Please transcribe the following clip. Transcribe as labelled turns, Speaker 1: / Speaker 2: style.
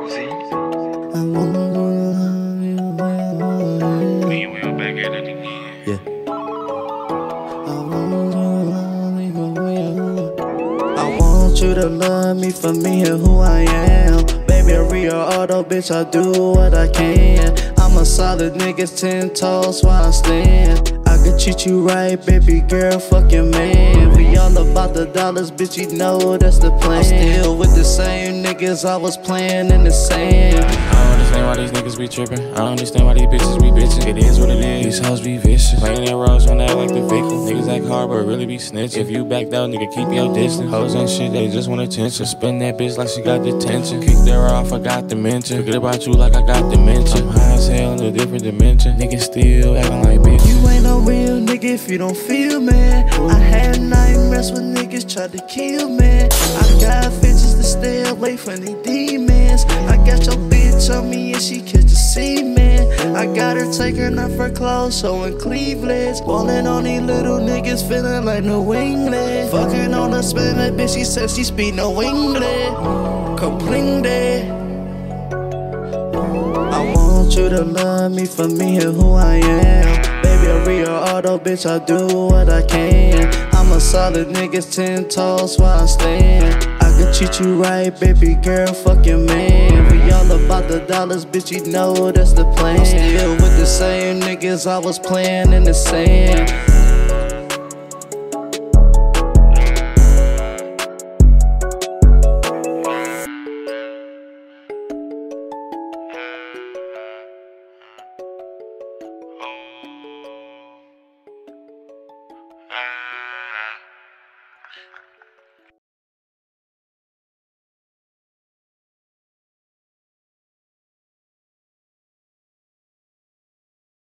Speaker 1: ArvonChi.
Speaker 2: I wanna love you.
Speaker 1: Me and Will back at it again.
Speaker 2: Yeah. I want you to love me for me and who I am. Baby, Reo Otto, bitch, I do what I can. I'm a solid nigga, 10 toes while I stand. I could treat you right, baby girl, fuck your man. We all about the dollars, bitch, you know that's the plan. I'm still with the same niggas I was playing in the sand.
Speaker 3: I don't understand why these niggas be trippin'. I don't understand why these bitches be bitchin'. It is what it is, these hoes be vicious. Playing their roles when they act like the victim. Niggas act hard but really be snitching. If you backed out, nigga, keep your distance. Hoes ain't shit, they just want attention. Spin that bitch like she got detention. Kick her off, I got to mention. Forget about you like I got dementia. I'm high as hell in a different dimension. Niggas still acting like bitch.
Speaker 2: You ain't no real nigga if you don't feel me. I had nightmares when niggas tried to kill me. I got bitches to stay away from these demons. I got your bitch on me and she catch the semen. I got her taking off her clothes, showing cleavage. Ballin' on these little niggas, feeling like New England. Fucking on a Spanish bitch, she said she speak no English. Comprende. I want you to love me for me and who I am. Baby, Reo Otto, bitch, I do what I can. I'm a solid nigga, 10 toes while I stand. I could treat you right, baby girl, fuck your man. We all about the dollars, bitch, you know that's the plan. I'm still with the same niggas I was playing in the sand.